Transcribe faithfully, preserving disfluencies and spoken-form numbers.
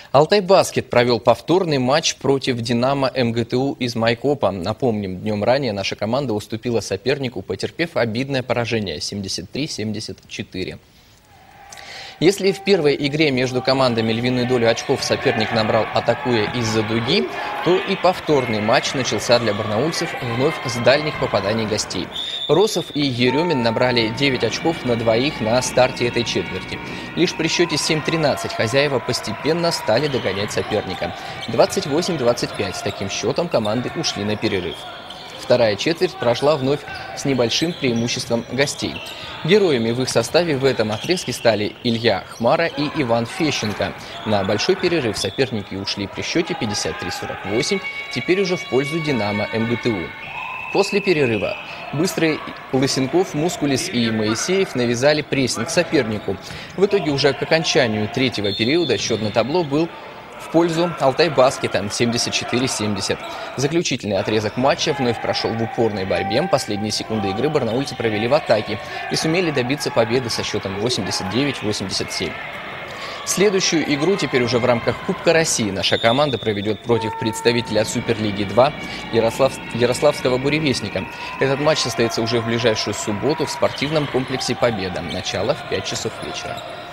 Алтай Баскет провел повторный матч против «Динамо» эм гэ тэ у из Майкопа. Напомним, днем ранее наша команда уступила сопернику, потерпев обидное поражение семьдесят три семьдесят четыре. Если в первой игре между командами львиную долю очков соперник набрал, атакуя из-за дуги, то и повторный матч начался для барнаульцев вновь с дальних попаданий гостей. Росов и Еремин набрали девять очков на двоих на старте этой четверти. Лишь при счете семь тринадцать хозяева постепенно стали догонять соперника. двадцать восемь двадцать пять с таким счетом команды ушли на перерыв. Вторая четверть прошла вновь с небольшим преимуществом гостей. Героями в их составе в этом отрезке стали Илья Хмара и Иван Фещенко. На большой перерыв соперники ушли при счете пятьдесят три сорок восемь, теперь уже в пользу «Динамо» эм гэ тэ у. После перерыва быстрые Лысенков, Мускулис и Моисеев навязали прессинг сопернику. В итоге уже к окончанию третьего периода счет на табло был в пользу Алтай Баскета семьдесят четыре семьдесят. Заключительный отрезок матча вновь прошел в упорной борьбе. Последние секунды игры барнаульцы провели в атаке и сумели добиться победы со счетом восемьдесят девять восемьдесят семь. Следующую игру теперь уже в рамках Кубка России наша команда проведет против представителя Суперлиги два Ярослав... Ярославского буревестника. Этот матч состоится уже в ближайшую субботу в спортивном комплексе «Победа». Начало в пять часов вечера.